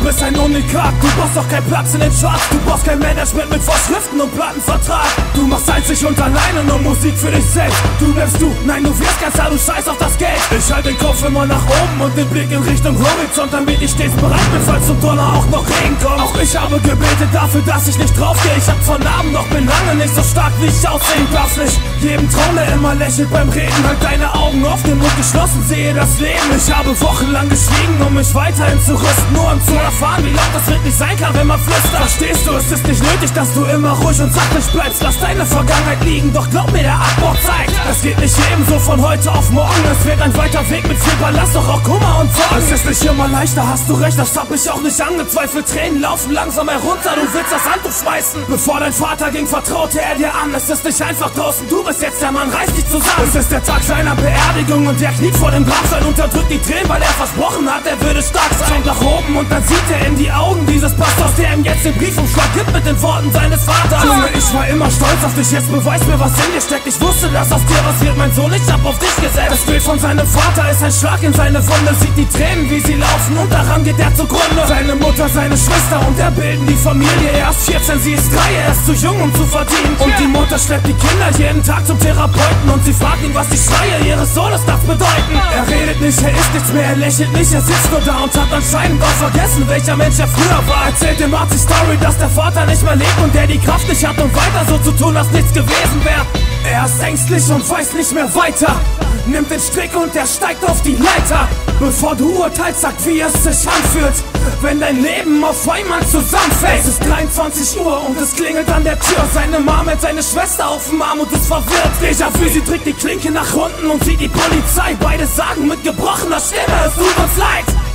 bist ein Unikat, du brauchst doch keinen Platz in den Charts. Du brauchst kein Management mit Vorschriften und Plattenvertrag. Du machst einzig und alleine nur Musik für dich selbst. Du bleibst du, nein du wirst ganz klar, du scheiß auf das Geld. Ich halt den Kopf immer nach oben und den Blick in Richtung Horizont, damit ich stets bereit bin, falls zum Donner auch noch Regen kommt. Auch ich habe gebetet dafür, dass ich nicht draufgehe. Ich hab zwar Namen, doch bin lange nicht so stark, wie ich aussehe. Du darfst nicht jedem trauen, der immer lächelt beim Reden. Halt deine Augen auf, den Mund geschlossen, sehe das Leben. Ich habe wochenlang geschwiegen, um mich weiterhin zu rüsten, nur um zu erfahren, wie laut das wirklich sein kann, wenn man flüstert. Verstehst du, es ist nicht nötig, dass du immer ruhig und sachlich bleibst. Lass deine Vergangenheit liegen, doch glaub mir, der Abbau zeigt, es geht nicht ebenso von heute auf morgen. Es wird ein weiter Weg mit viel Ballast, doch auch Kummer und Sorgen. Es ist nicht immer leichter, hast du recht, das hab ich auch nicht angezweifelt. Tränen laufen langsam herunter, du willst das Handtuch schmeißen. Bevor dein Vater ging, vertraute er dir an. Es ist nicht einfach draußen, du bist jetzt der Mann, reiß dich zusammen. Es ist der Tag seiner Beerdigung und er kniet vor dem Grabstein, unterdrückt die Tränen, weil er versprochen hat, er würde stark sein. Schaut nach oben und dann sieht er in die Augen dieses Pastors, der ihm jetzt den Briefumschlag gibt mit den Worten seines Vaters. Junge, ich war immer stolz auf dich, jetzt beweis mir, was in dir steckt. Ich wusste, dass aus dir was wird, mein Sohn, ich hab auf dich gesetzt. Das Bild von seinem Vater ist ein Schlag in seine Wunde, sieht die Tränen, wie sie laufen und daran geht er zugrunde. Seine Mutter, seine Schwester und er bilden die Familie. Er ist 14, sie ist 3, er ist zu jung, um zu verdienen. Und die Mutter schleppt die Kinder jeden Tag zum Therapeuten und sie fragt ihn, was die Schreie ihres Sohnes das bedeuten. Er redet nicht, er isst nichts mehr, er lächelt nicht, er sitzt nur da und hat anscheinend auch vergessen, welcher Mensch er früher war. Erzählt dem Arzt die Story, dass der Vater nicht mehr lebt und der die Kraft nicht hat, um weiter so zu tun, als nichts gewesen wäre. Er ist ängstlich und weiß nicht mehr weiter, nimmt den Strick und er steigt auf die Leiter. Bevor du urteilst, sag, wie es sich anfühlt, wenn dein Leben auf einmal zusammenfällt. Es ist 23 Uhr und es klingelt an der Tür. Seine Mama hält seine Schwester auf dem Arm und ist verwirrt. Déjà-vu, sie trägt die Klinke nach unten und sieht die Polizei. Beide sagen mit gebrochener Stimme, es tut uns leid.